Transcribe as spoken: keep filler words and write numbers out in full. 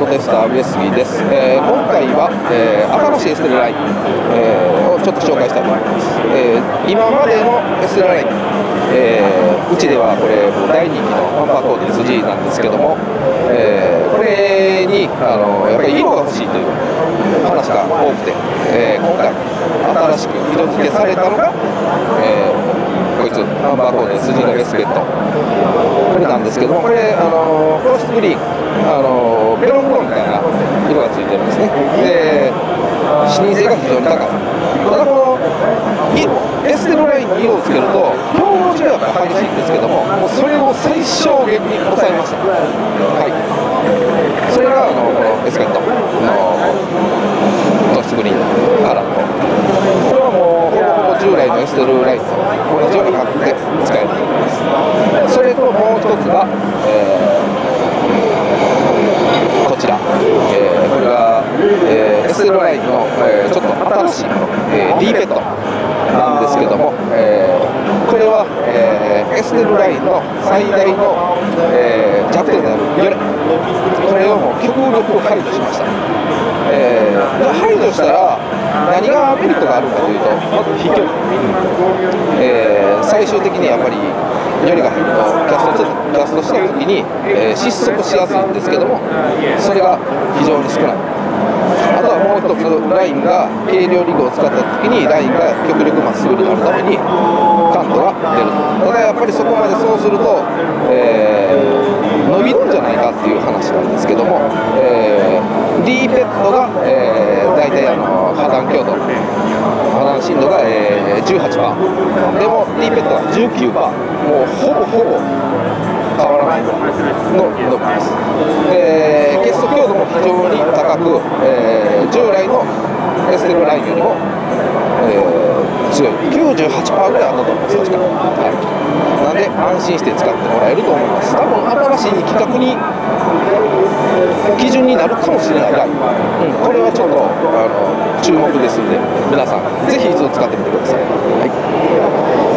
テスター上杉です。えー、今回は、えー、新しいエステルライン、えー、をちょっと紹介したいと思います。えー、今までのエステルライン、えー、うちではこれ大人気のパンパーコーデ エスジー なんですけども、えー、これにあのやっぱり色が欲しいという話が多くて、えー、今回新しく色付けされたのが、えー、こいつパンパーコーデ エスジー のエスペットこれなんですけども、これあのフロストグリーン、あのベロン黒みたいな色がついてるんですね。で視認性が非常に高い。ただこのエステルラインに色をつけると表情違いは激しいんですけども、もうそれを最小限に抑えました。はい、それがあのこのエスペットのフロストグリーンのカラーと、これはもうほぼほぼ従来のエステルラインと同じような感じで使えると思います。それともう一つが、えー、こちら、えー、これが、えー、エステルラインの、えー、ちょっと新しいもの、えー、D ペットなんですけども、えー、これは、えー、エステルラインの最大の、えー、弱点であるよれ、これをもう極力排除しました。えー、排除したら何がメリットがあるかというと、まず飛距離、えー、最終的にやっぱりよりが入るとキャストキャストした時に、えー、失速しやすいんですけども、それが非常に少ない。あとはもう一つ、ラインが軽量リグを使った時にラインが極力まっすぐになるためにカントが出る。ただやっぱりそこまでそうすると、えー、伸びるんじゃないかっていう話なんですけども、えー、D ペットが、えー、大体あの破断強度、破断深度が、えー、じゅうはちパーセント でも D ペットが じゅうきゅうパーセント、もうほぼほぼ変わらないの伸びです。で結束強度も非常に高く、えー、従来のエステルラインよりも、えー、強い きゅうじゅうはちパーセント ぐらいあったと思います。確かに、はい、なんで安心して使ってもらえると思います。多分新しい規格に基準になるかもしれないライン、うん、これはちょっとあの注目ですので、皆さんぜひ一度使ってみてください。はい。